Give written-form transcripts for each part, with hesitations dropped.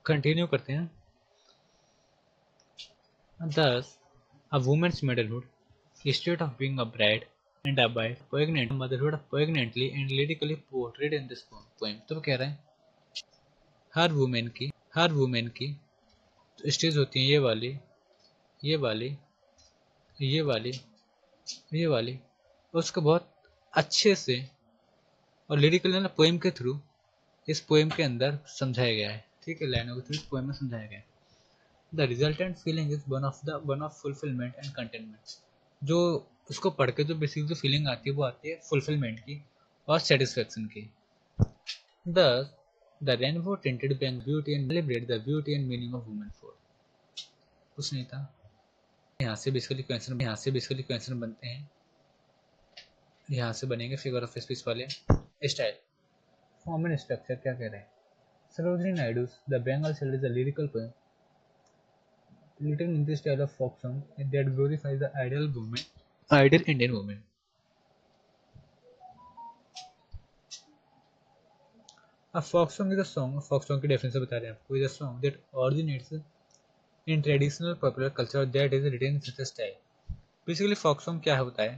Continue करते हैं। Thus, a woman's motherhood, instead of being a bride and a bride, pregnant motherhood poignantly and lyrically portrayed in this poem। तो वो कह रहे हैं हर women की स्टेज होती है ये वाली, ये वाली, ये वाली, ये वाली। उसको बहुत अच्छे से और लिरिकल ना पोएम के थ्रू इस पोएम के अंदर समझाया गया है। ठीक है, लाइनों के थ्रू इस पोएम में समझाया गया है। The resultant feeling is one of fulfilment and containment. जो उसको पढ़ के जो बेसिक जो फीलिंग आती है वो आती है फुलफिलमेंट की और सेटिस्फेक्शन की। Thus, the rainbow tinted bank beauty and celebrate the beauty and meaning of woman for। कुछ नहीं था। यहाँ से बेसिकली क्वेश्चन बनते हैं। यहाँ से बनेंगे फिगर ऑफ स्पीच वाले स्टाइल। फॉर्म एंड स्ट्रक्चर क्या कह रहे हैं? Sarojini Naidu the bangle chilled is a lyrical poem written in the style of folk song that glorifies the ideal Indian woman। A folk song is a song, folk song की definition बता रहे हैं आपको, is a song that originates in traditional popular culture that is written in such a style। Basically folk song क्या होता है?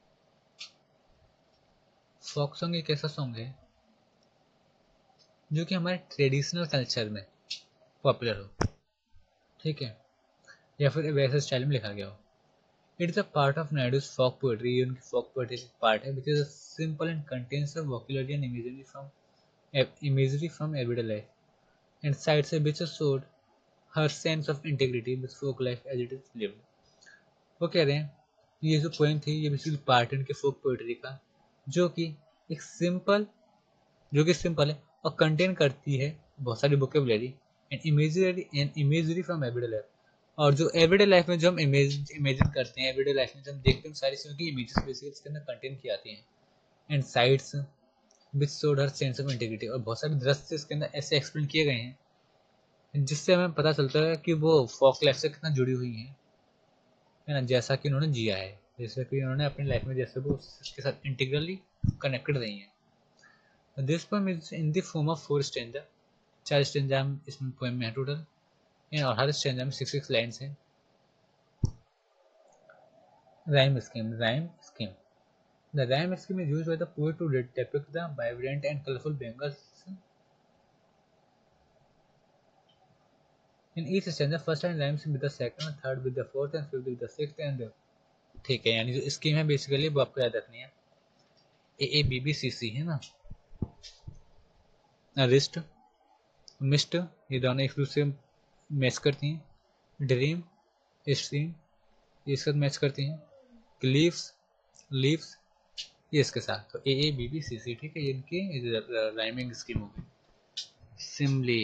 folk song एक ऐसा सॉन्ग है जो कि हमारे ट्रेडिशनल कल्चर में पॉपुलर हो, ठीक है, या फिर वैसे स्टाइल में लिखा गया हो। It is a part of Naidu's folk poetry. ये उनकी फोक पोएट्री का पार्ट है, which is simple and contains a vocabulary and imagery from everyday life and cites a which showed her sense of integrity with folk life as it is lived। वो कह रहे हैं ये जो poem थी ये बेसिकली पार्ट है उनके फोक पोएट्री का, जो कि एक सिंपल है और कंटेन करती है बहुत सारी vocabulary and imagery from everyday life. और जो एवरीडे लाइफ में जो हम इमेजिन करते हैं, एवरीडे लाइफ में जो हम देखते हैं सारी चीज़ों की इमेजेस बेसिकली इसके अंदर कंटेन की आती हैं। And sights which showed her sense of integrity, और बहुत सारे दृश्य इसके अंदर ऐसे एक्सप्लेन किए गए हैं जिससे हमें पता चलता है कि वो फोक लाइफ से कितना जुड़ी हुई है ना, जैसा कि उन्होंने जिया है, जैसे कि उन्होंने अपनी लाइफ में जैसे वो उसके साथ इंटीग्रली कनेक्टेड रही हैं। This poem is in the form of 4 stanza. 4 stanza इसमें पोएम में है टोटल, और हर स्टैंजा में 6 लाइन्स हैं। Rhyme scheme The rhyme scheme is used by the poet to depict the vibrant and colorful Bengals in each stanza। First line rhymes with the second, third with the fourth, and fifth with the sixth and the। ठीक है, यानी जो scheme है basically वो आपको याद रखनी है। AABBCC है ना, रिस्ट मिस्ट, ये दोनों एक दूसरे मैच करती हैं। ड्रीम स्ट्रीम ये इसके साथ मैच करती हैं। लीव्स ये इसके साथ, तो AABBCC ठीक है, ये इनकी राइमिंग स्कीम हो गई। सिमली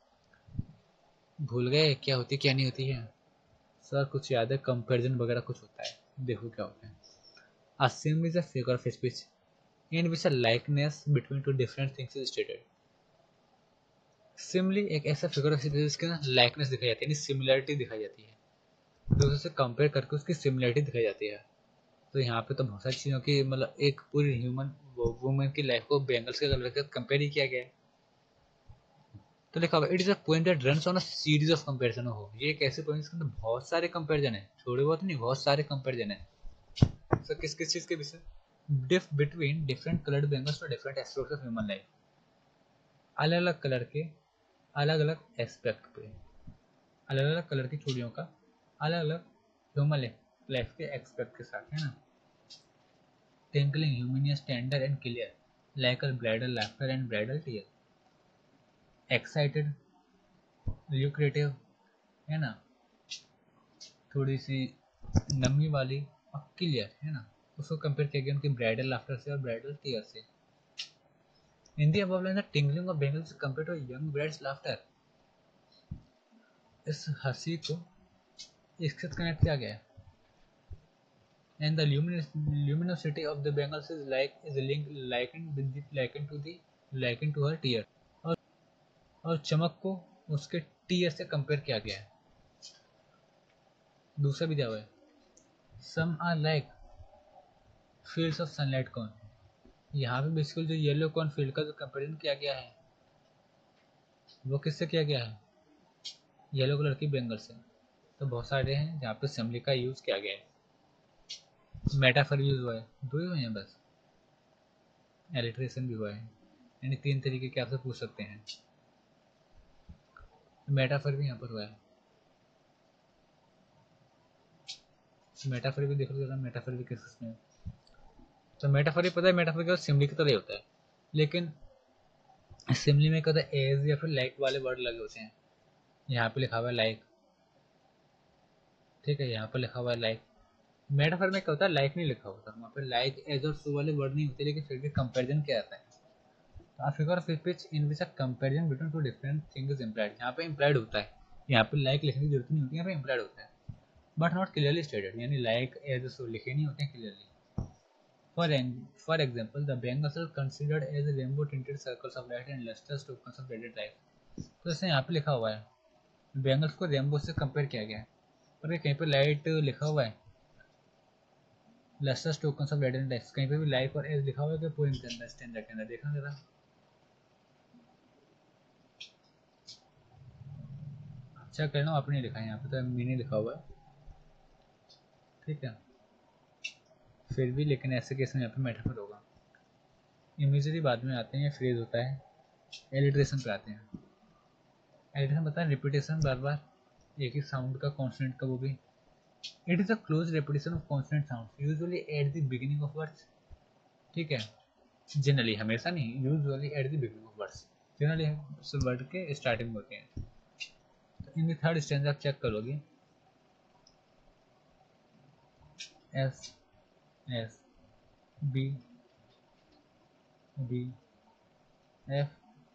भूल गए क्या होती क्या नहीं होती है? सर कुछ याद है, कंपैरिजन वगैरह कुछ होता है, देखो क्या होता है। A sim is a figure of speech in which a likeness between two different things is stated। Simli एक ऐसा फिगर ऑफ स्पीच जिसके ना लाइकनेस दिखाई जाती है, यानी सिमिलरिटी दिखाई जाती है, दूसरे से कंपेयर करके उसकी सिमिलरिटी दिखाई जाती है। तो यहाँ पे तो बहुत सारी चीज़ों की मतलब एक पूरी ह्यूमन वुमेन की लाइफ को बेंगल्स के कलर के कंपेयर ही किया गया है। तो लिखा होगा it is a poem that runs on a series of comparison. हो ये एक ऐसे पोएम जिसके अंदर बहुत सारे कंपैरिजन है, थोड़े बहुत नहीं बहुत सारे कंपैरिजन है। सर किस किस चीज के विषय? Between different coloured bangles for different aspects of human life. अलग अलग कलर के अलग अलग एस्पेक्ट पे, अलग अलग कलर की चूड़ियों का अलग अलग ह्यूमन लाइफ के एक्सपेक्ट के साथ, है ना। Tinkling luminous tender and clear like a bridal laughter and bridal tear. Excited lucrative, है ना, थोड़ी सी नमी वाली, और क्लियर, है ना, उसको कंपेयर किया गया उनकी ब्राइडल लाफ्टर से और ब्राइडल टीयर से। In the above line, the tingling of bangles is compared to a young bride's laughter। इस हंसी को इसके साथ कनेक्ट किया गया है। And the luminosity of the bangles is likened to her tear। और चमक को उसके टीयर से कंपेयर किया गया है। दूसरा भी दिया हुआ है, some are like fields of sunlight corn. यहाँ पे बेसिकली जो येलो कॉर्न फील्ड का जो कंपेरिजन किया गया है वो किससे किया गया है? येलो कलर की बेंगल्स है। तो बहुत सारे हैं जहाँ पे सिमली का यूज़ किया गया है। मेटाफर यूज़ हुआ है, दो ही हुए हैं बस। एलिट्रेशन भी हुआ है, यानी 3 तरीके के आपसे पूछ सकते हैं। मेटाफर भी यहाँ पर हुआ है। मेटाफर भी देख लो, मेटाफर भी किस में। तो मेटाफर ही पता है, मेटाफर के सिमली की तरह ही होता है, लेकिन सिमली में क्या होता है, एज या फिर लाइक वाले वर्ड लगे होते हैं। यहाँ पे लिखा हुआ है लाइक, ठीक है, यहाँ पर लिखा हुआ है लाइक। मेटाफर में क्या होता है, लाइक नहीं लिखा होता, वहाँ पे लाइक एज और सो वाले वर्ड नहीं होते, लेकिन फिर भी कंपेरिजन किया जाता है। A figure of speech in which a comparison between two different things is implied। यहाँ पे implied होता है, यहाँ पे like लिखने की जरूरत नहीं होती, यहाँ पे implied होता है, but not clearly stated, यानी like as so लिखे नहीं होते हैं clearly। For example, the bangles are considered as rainbow tinted circles of light and lustrous tokens of radiant light। तो जैसे यहाँ पे लिखा हुआ है, बैंगल्स को रेनबो से कंपेयर किया गया है, पर कहीं पे लाइट लिखा हुआ है, lustres tokens of radiant light, कहीं पे भी लाइक और एज लिखा हुआ है कि पोएम के अंदर, स्टैंडर्ड के अंदर, देखना जरा। अच्छा कहना आपने लिखा है, यहाँ पे तो मैंने लिखा हुआ है, ठीक है, फिर भी लेकिन ऐसे केस में यहाँ पे मेटाफर होगा। इमेजरी बाद में आते हैं, या फ्रेज होता है। एलिट्रेशन पे आते हैं। एलिट्रेशन पता है, रिपीटेशन, बार बार एक ही साउंड का, कॉन्सोनेंट का, वो भी। It is a close repetition of consonant sound usually at the beginning of words, ठीक है, जनरली, हमेशा नहीं, usually at the beginning of words, generally word के स्टार्टिंग में होते हैं। तो इन थर्ड स्टैंजा आप चेक करोगे, S S B D F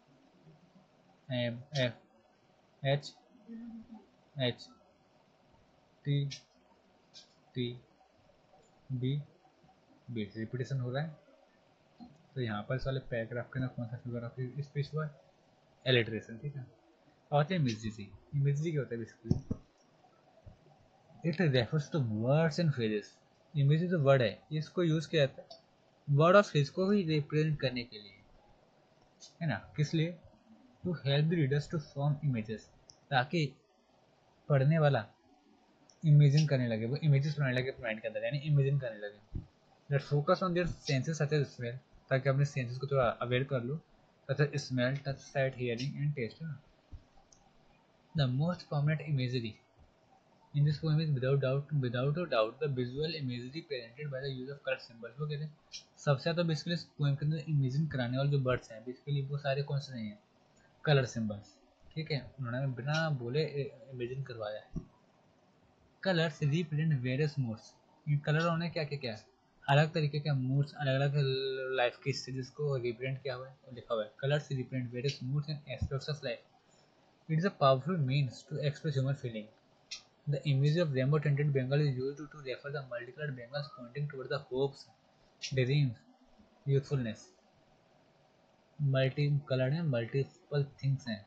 M F H H T T B B, repetition हो रहा है। तो यहाँ पर इस वाले पैराग्राफ के अंदर कौन सा फिगर ऑफ स्पीच हुआ है, एलिट्रेशन, ठीक है। और इमेजरी, इमेजरी क्या होता है basically, it refers to words and phrases. Imagery जो वर्ड है, इसको यूज किया जाता है वर्ड और फ्रेज को ही रिप्रेजेंट करने के लिए, है ना, किस लिए, to help the readers to form images, ताकि पढ़ने वाला इमेजिन करने लगे, वो इमेजेस बनाने लगे माइंड के अंदर, यानी इमेजिन करने लगे। That focus on their senses such as smell, ताकि अपने सेंसेस को थोड़ा अवेयर कर लो, तथा smell, touch, sight, hearing and taste, है ना। The most prominent imagery in this poem is without a doubt the visual imagery presented by the use of color symbols। वो कहते हैं सबसे ज़्यादा बेसिकली इस पोएम के अंदर इमेजिन कराने वाले जो वर्ड्स हैं बेसिकली वो सारे कौन से नहीं हैं, कलर सिंबल्स, ठीक है, उन्होंने बिना बोले इमेजिन करवाया है। कलर्स रिप्रेजेंट वेरियस मूड्स, इन कलर ने क्या क्या क्या अलग तरीके के मूड्स, अलग अलग लाइफ के स्टेजेस को रिप्रेजेंट किया हुआ है और लिखा हुआ है। Colours represent various moods and aspects of life. It is a powerful means to express human feeling. The image of rainbow tinted Bengal is used to refer the multicolored Bengals pointing toward the hopes, dreams, youthfulness। Multi coloured है, multiple things हैं,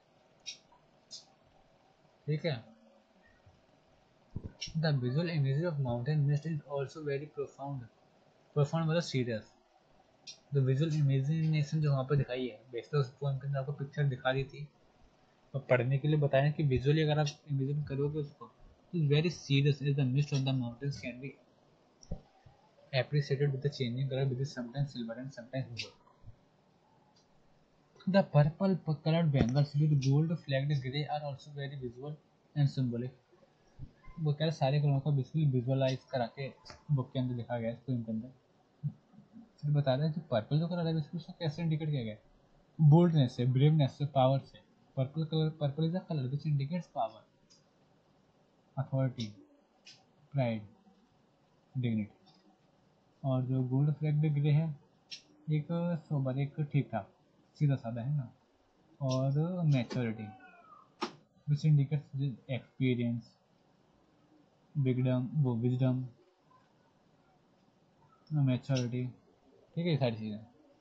ठीक है। The visual image of mountain mist is also very profound, profound मतलब serious. The visual imagination जो वहाँ पर दिखाई है, वैसे उस पोएम के अंदर आपको पिक्चर दिखा दी थी, और पढ़ने के लिए बताया कि विजुअली अगर आप इमेजिन करोगे उसको, is very serious as the mist on the mountains can be appreciated with the changing color, which is sometimes silver and sometimes blue। The purple colored bangles with gold flagged grey are also very visual and symbolic। वो क्या सारे कलरों का basically visualise करा के book के अंदर लिखा गया है, पोएम के अंदर। फिर बता रहा है कि पर्पल जो कलर है बेसिकली उसको कैसे इंडिकेट किया गया है, बोल्डनेस से, ब्रेवनेस से, पावर से। Purple colour, purple is a colour which indicates power, authority, pride, dignity. और जो गोल्ड फ्लैग्ड ग्रे है, एक सोबर, एक ठीक ठाक, सीधा साधा, है ना। और maturity which indicates experience, wisdom, maturity, ठीक है, ये सारी चीज़ें।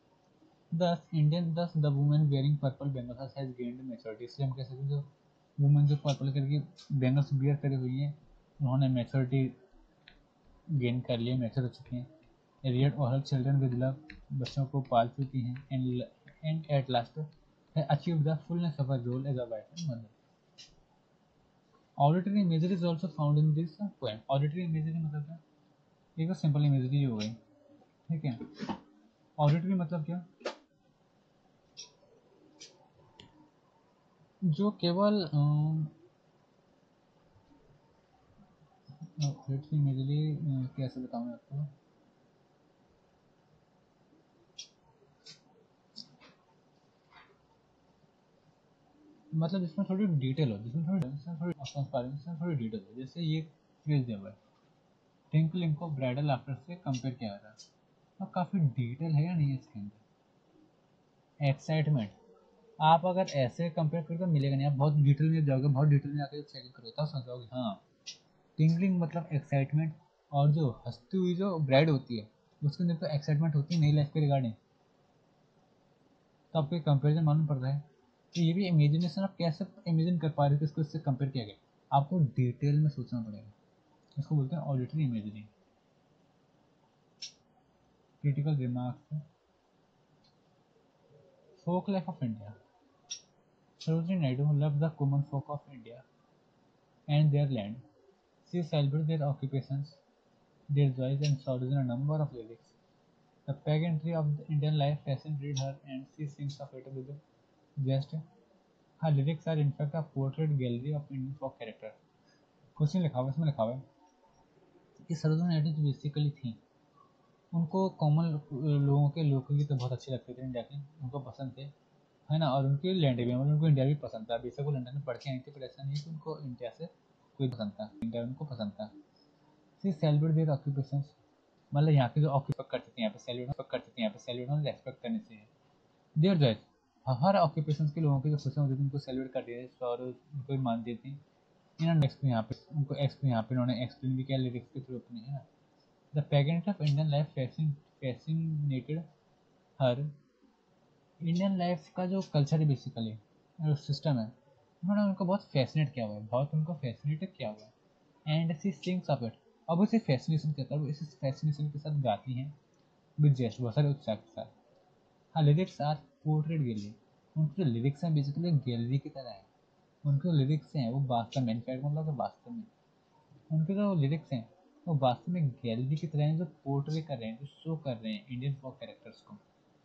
Thus the women wearing purple bangles has gained maturity, इसलिए हम कह सकते हैं जो वुमेन जो पर्पल करके बेंगल्स बियर करी हुई हैं उन्होंने मैच्योरिटी गेन कर लिया, मैच्योर हो चुकी हैं। रियड और हर चिल्ड्रन विद लव, बच्चों को पाल चुकी हैं। And at last achieve the fullness of a role as a wife and mother. Auditory imagery is also found in this poem. Auditory imagery मतलब क्या? एक तो सिंपल इमेजरी हो गई, ठीक है। ऑडिटरी मतलब क्या? जो केवल इमेजरी कैसे बताऊँ मैं आपको? मतलब जिसमें थोड़ी डिटेल हो, जिसमें थोड़ी थोड़ी डिटेल हो। जैसे ये फ्रेज दिया हुआ है, ट्विंकलिंग को ब्राइडल आफ्टर से कंपेयर किया जा रहा है, तो काफ़ी डिटेल है या नहीं है इसके अंदर? एक्साइटमेंट, आप अगर ऐसे कंपेयर करोगे तो मिलेगा नहीं। आप बहुत डिटेल में जाओगे, बहुत डिटेल में जाकर चेक करोगे तब समझोगे हाँ। टिंगलिंग मतलब एक्साइटमेंट, और जो हंसती हुई जो ब्राइड होती है उसके अंदर तो एक्साइटमेंट होती है नई लाइफ के रिगार्डिंग। तो आपको कंपेरिजन मालूम पड़ रहा है। तो ये भी इमेजिनेशन, आप कैसे इमेजिन कर पा रहे हो कि इसको इससे कंपेयर किया गया? आपको डिटेल में सोचना पड़ेगा। इसको बोलते हैं auditory imagining. Critical remarks. Folk life of India. Sarojini Naidu loved the common folk of India and their land. She celebrated their occupations, their joys and sorrows in a number of lyrics. The pageantry of the Indian life fascinated her and she sings of it with a zest. Her lyrics are in fact a portrait gallery of Indian folk character. Question लिखा हुआ, इसमें लिखा हुआ है कि सरोजिनी नायडू जो basically थी, उनको कॉमन लोगों के लोकगीत बहुत अच्छे लगते थे इंडिया के, उनको पसंद थे, है ना। और उनके लैंड भी, मतलब उनको इंडिया भी पसंद था। बेशक वो लंदन में पढ़ के आई थी, पर ऐसा नहीं है कि उनको इंडिया से कोई पसंद था, इंडिया उनको पसंद था। सी सेलिब्रेट देयर ऑक्यूपेशंस, मतलब यहाँ के जो ऑक्यूपेट करते थे, यहाँ पे सेलिब्रेट मतलब रेस्पेक्ट करने से है। देयर जॉय, हर ऑक्यूपेशंस के लोगों की जो खुशियाँ होती थी उनको सेलिब्रेट कर दिया है और उनको भी मानती थी। इन्होंने एक्सप्लेन यहाँ पे उनको एक्सप्लेन यहाँ पे उन्होंने एक्सप्लेन भी किया लिरिक्स के थ्रू अपने, है ना। The pageant of Indian life fascinated her. Indian life का जो कल्चर है बेसिकली, जो सिस्टम है, उन्होंने उनको बहुत फैसिनेट किया हुआ है, बहुत उनको फैसिनेटेड किया हुआ है। And she sings of it, अब उसे फैसिनेशन कहता है, वो इस फैसिनेशन के साथ गाती हैं विद जेस्ट, बहुत सारे उत्साह के साथ। हाँ, लिरिक्स आर पोर्ट्रेट गैलरी, उनके जो लिरिक्स हैं बेसिकली गैलरी की तरह है। उनके जो लिरिक्स हैं वो वास्तव में, इनफैक्ट मतलब वास्तव में उनके जो लिरिक्स हैं वो वास्तव में गैलरी की तरह हैं, जो पोर्ट्रे कर रहे हैं, जो शो कर रहे हैं इंडियन फोक कैरेक्टर्स को।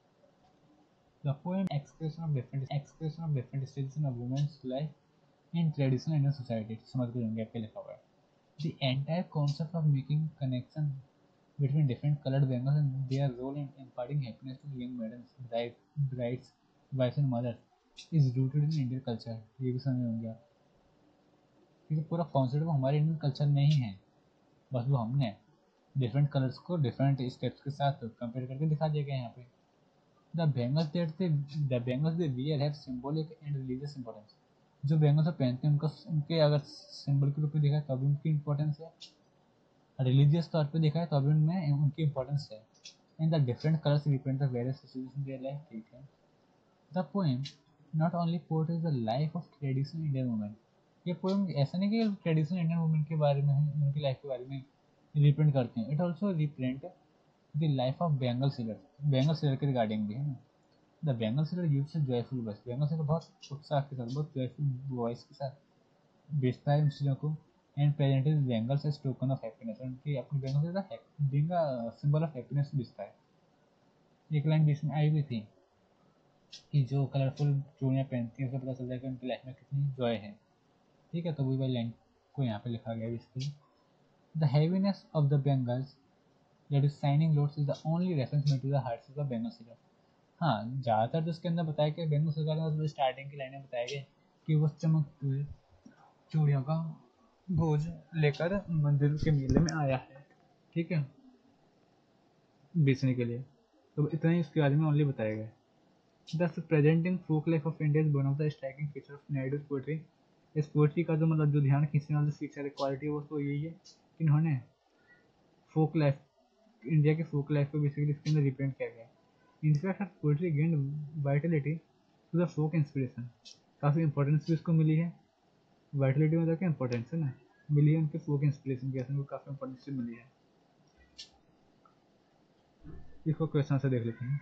The poem expression of different stages in a woman's life in traditional Indian society. समझ गए होंगे आपके लिखा हुआ है। The entire concept of making connection between different colored bangles and their role in imparting happiness to young maidens, brides, wives and mothers is rooted in Indian culture. ये भी समझ होंगे आप। क्योंकि पूरा कॉन्सेप्ट वो हमारे इंडियन कल्चर में ही है, बस वो हमने डिफरेंट कलर्स को डिफरेंट स्टेप्स के साथ कंपेयर करके दिखा दिया गया है यहाँ पे। The bangles they wear have symbolic and religious importance. जो बैंगल्स वो पहनते हैं उनका, उनके अगर सिंबल के रूप में देखा है तभी उनकी इम्पोर्टेंस है, रिलीजियस तौर पे देखा है तभी उनमें उनकी इम्पोर्टेंस है। And the different colours represent the various situations in their life, ठीक है। The poem not only portrays the life of traditional Indian women, ये पोएम ऐसा नहीं कि ट्रेडिशनल इंडियन वुमेन के बारे में, उनकी लाइफ के बारे में रिप्रेजेंट करते हैं, it also represent the life of bangle seller के रिगार्डिंग भी है ना। The bangle seller used a joyful voice, bangle seller बहुत उत्साह के साथ, बहुत जॉयफुल वॉइस के साथ बेचता है इन चीज़ों को। And presented bangles as token of happiness, उनकी अपनी बेंगल से being a symbol of happiness बेचता है। एक लाइन बीच में आई भी थी कि जो कलरफुल चूड़ियाँ पहनती हैं उससे पता चलता है कि उनकी लाइफ में कितनी जॉय है, ठीक है। तो वही वाली लाइन को यहाँ पे लिखा गया है इसके। The heaviness of the bangles that is shining loads is the only reference made to the hearts of the bangle seller. हाँ, ज़्यादातर तो उसके अंदर बताया कि बेंगल सरकार में मतलब स्टार्टिंग की लाइनें बताया गया कि वो चमकते हुए चूड़ियों का बोझ लेकर मंदिर के मेले में आया है, ठीक है, बेचने के लिए। तो इतना ही उसके बारे में ओनली बताया गया है। Thus presenting folk life of India is one of the striking features of Naidu's poetry. इस पोएट्री का जो मतलब जो ध्यान खींचने वाला फीचर है, क्वालिटी, वो तो यही है कि इन्होंने फोक लाइफ, इंडिया के फोक लाइफ को बेसिकली इसके अंदर रिप्रेजेंट किया गया है। In fact poetry gained vitality to the folk inspiration, काफ़ी इंपॉर्टेंस भी उसको मिली है। वाइटलिटी मतलब क्या इंपॉर्टेंस है ना, मिली है उनके फोक इंस्पिरेशन के, उनको काफ़ी इंपॉर्टेंस मिली है। इसको क्वेश्चन से देख लेते हैं।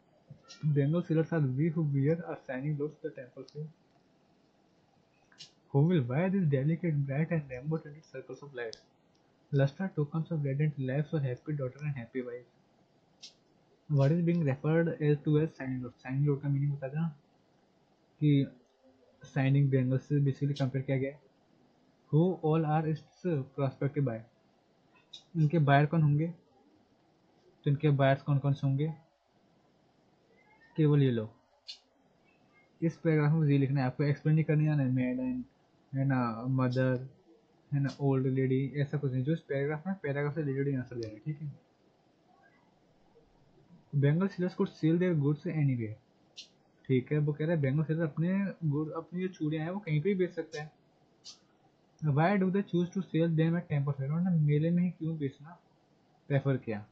Bengal sailors are we who wear our shining clothes to the temple field, Who will buy these delicate, bright and rainbow-tinted circles of light? Lustre tokens of radiant lives for happy daughter and happy wife. What is being referred to as signing load? Signing load का meaning बता देना कि signing bangle से basically compare किया गया है. Who all are its prospective buyer? इनके buyer कौन होंगे? तो इनके बायर्स कौन कौन से होंगे? केवल ये लोग. इस पैराग्राफ में ये लिखना है, आपको एक्सप्लेन नहीं करनी है. मैडन है ना, मदर है ना, ओल्ड लेडी, ऐसा कुछ नहीं. जो इस पैराग्राफ में पैराग्राफ से रिलेटेड आंसर देना है, ठीक है. Bangle sellers could sell their goods anywhere. ठीक है, वो कह रहा है बंगाल सेलर अपने गुड, अपनी जो चूड़ियां हैं वो कहीं पे भी बेच सकता है. Why do they choose to sell them at temple fair? उन्होंने मेले में ही क्यों बेचना प्रेफर किया?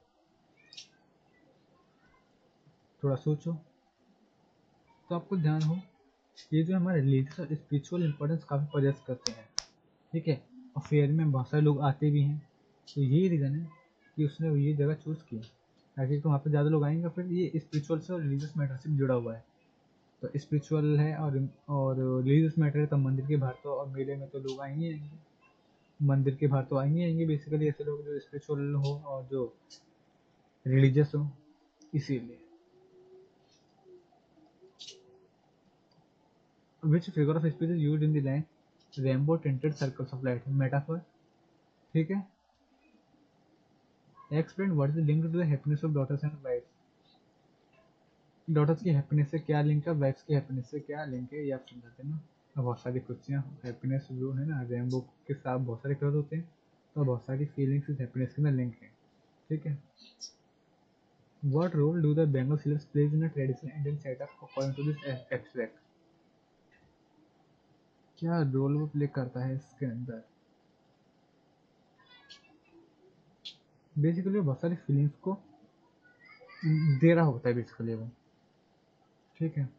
थोड़ा सोचो. तो आपको ध्यान हो, ये जो हमारे रिलीजियस और स्पिरिचुअल इंपॉर्टेंस काफ़ी पजेस करते हैं, ठीक है. और फेयर में बहुत सारे लोग आते भी हैं, तो यही रीज़न है कि उसने ये जगह चूज़ की, ताकि तो वहाँ पे ज़्यादा लोग आएंगे. फिर ये स्पिरिचुअल से और रिलीजियस मैटर से भी जुड़ा हुआ है. तो स्पिरिचुअल है और रिलीजियस मैटर है, तो मंदिर के बाहर तो और मेले में तो लोग आएंगे आएंगे. मंदिर के बाहर तो आएंगे आएंगे बेसिकली ऐसे लोग जो स्पिरिचुअल हो और जो रिलीजियस हो, इसीलिए. Which figure of speech is used in the line rainbow tinted circles of light? Metaphor, ठीक है. Explain what is the link to the happiness of daughters and wives? Daughters की हैप्पीनेस से क्या लिंक है, wives की happiness से क्या link है, ये आप समझाते हैं ना. बहुत सारी खुशियाँ, हैप्पीनेस जो है ना, रेनबो के साथ बहुत सारे कलर होते हैं, तो बहुत सारी फीलिंग्स इस हैप्पीनेस के अंदर लिंक है, ठीक है. What role do the Bengal sealers plays in a traditional Indian setup according to this abstract? क्या रोल वो प्ले करता है इसके अंदर? बेसिकली बहुत सारी फीलिंग्स को दे रहा होता है बेसिकली वो, ठीक है.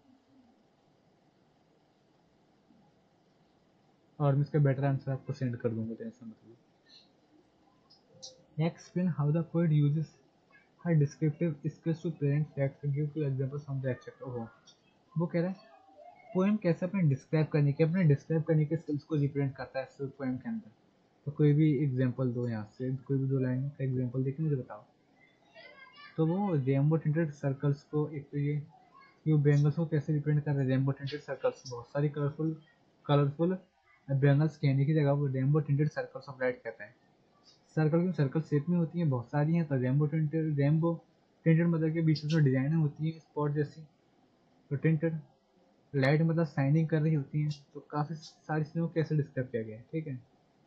और मैं इसका बेटर आंसर आपको सेंड कर दूंगा, टेंशन मत लो. Explain how the poet uses her descriptive skills to present facts, give two examples from the extract. ओहो, वो कह रहा है पोएम कैसे अपने डिस्क्राइब करने के स्किल्स को रिप्रेजेंट करता है इस पोएम के अंदर. तो कोई भी एग्जांपल दो, यहाँ से कोई भी 2 लाइन का एग्जांपल देके मुझे बताओ. तो वो रेनबो टिंटेड सर्कल्स को, एक तो ये बैंगल्स को कैसे रिप्रेजेंट कर रहे हैं. रेनबो टिंटेड सर्कल्स, बहुत सारी कलरफुल बैंगल्स कहने की जगह वो rainbow tinted circles of light कहता है. सर्कल की सर्कल शेप में होती हैं, बहुत सारी हैं. तो रेनबो टिंटेड मतलब के बीच में डिजाइनें होती हैं स्पॉट जैसी. तो टिंटेड लाइट मतलब शाइनिंग कर रही होती हैं. तो काफ़ी सारी चीज़ों को कैसे डिस्क्राइब किया गया है, ठीक है.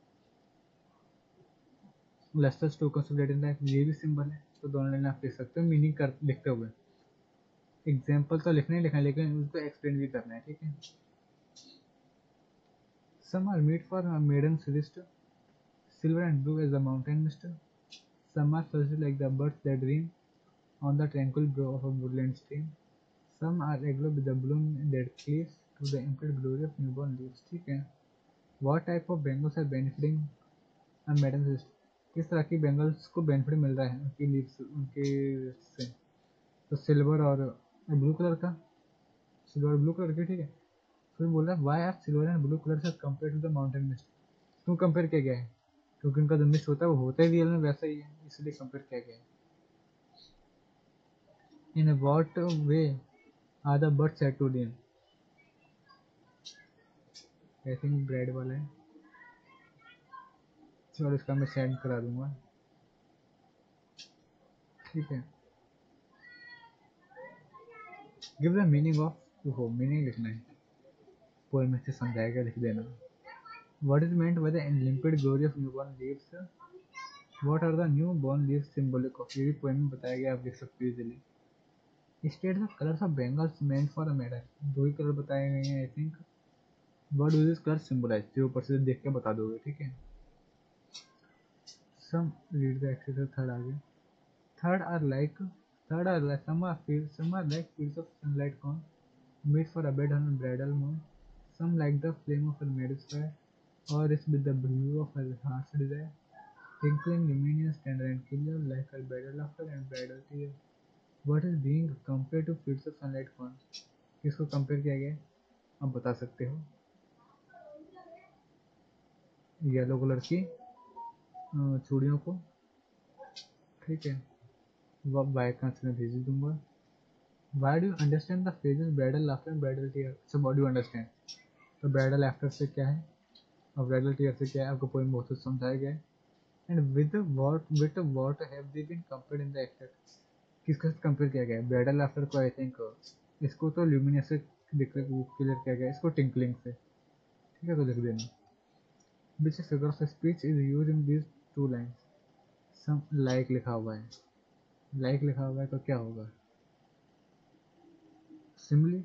लस्टर टोकन्स ऑफ लाइट, ये भी सिंबल है. तो दोनों लाइन आप लिख सकते हो मीनिंग कर लिखते हुए. एग्जाम्पल तो लिखना ही लिखना है, लेकिन उसको एक्सप्लेन भी करना है, ठीक है. Some are made for a maiden's wrist, silver and blue as the mountain mist. Some are fuzzy like the birds that dream on the tranquil brow of a woodland stream. Some are aglow with the bloom that cleaves to the impelled glory of newborn leaves. ठीक है. What type of bangles are benefiting a maiden's wrist? किस तरह की bangles को benefit मिल रहा है उनकी leaves, उनके से? तो सिल्वर और ब्लू कलर का, सिल्वर और ब्लू कलर की, ठीक है. फिर बोल रहा है why are silver and blue colour से compare to the mountain mist? क्यों कंपेयर किया गया है? क्योंकि उनका जो मिस्ट होता है वो होता ही रियल में वैसा ही है, इसलिए कंपेयर किया गया है. In what way are the birds said to dream? I think bread वाला है. चलो इसका मैं सेंड करा दूंगा, ठीक है. गिव द मीनिंग ऑफ, हो मीनिंग लिखना है, पोएम में से समझाएगा, लिख देना. What is meant by the limpid glory of newborn leaves? What are the newborn leaves symbolic of? ये भी पोएम में बताया गया, आप लिख सकते हो easily. State the colours of bangles meant for a maiden. 2 ही कलर बताए गए हैं I think. What do this colour symbolise? जो ऊपर से देख के बता दोगे, ठीक है. Some read the exercise third आगे. Third are like some are like fields of sunlight gone, made for a bed on a bridal moon. Some like the flame of a meadow fire, or is with the blue of a heart's desire, twinkling luminous, tender and clear, like a bridal laughter and bridal tear. What is being compared to fields of sunlight gone? किसको compare किया गया है, आप बता सकते हो. Yellow colour की चूड़ियों को, ठीक है, वो बाइक का मैं भेज दूंगा। Why do understand the phrases bridal laughter and bridal tear, सब व्हाट डू अंडरस्टैंड, तो ब्राइडल लाफ्टर से क्या है और ब्राइडल टीयर से क्या है, आपको पोएम बहुत कुछ समझाया गया है। And with what have they been compared in the act, किसके साथ कंपेयर किया गया है, ब्राइडल लाफ्टर को आई थिंक इसको तो ल्यूमिनस से क्लियर किया गया है, इसको टिंकलिंग से, ठीक है, तो लिख देना। Which figure of speech is used in these two lines? Some like लिखा हुआ है, like लिखा हुआ है तो क्या होगा, सिमली,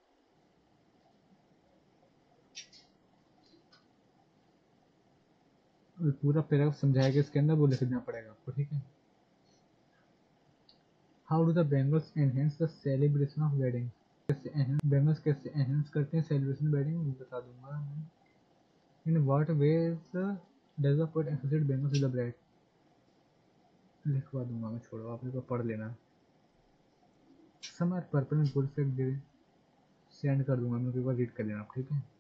पूरा पैराग्राफ समझाया गया इसके अंदर, वो लिख देना पड़ेगा आपको, ठीक है। How do the bangles enhance the celebration of wedding, bangles कैसे एनहेंस करते हैं सेलिब्रेशन वेडिंग, बता दूंगा मैं। In what ways does the poet associate bangles with the bride, लिखवा दूंगा मैं, छोड़ो आप लोग पढ़ लेना। समर पर्पल एंड गोल्ड से सेंड कर दूंगा मैं, एक बार रीड कर लेना आप, ठीक है।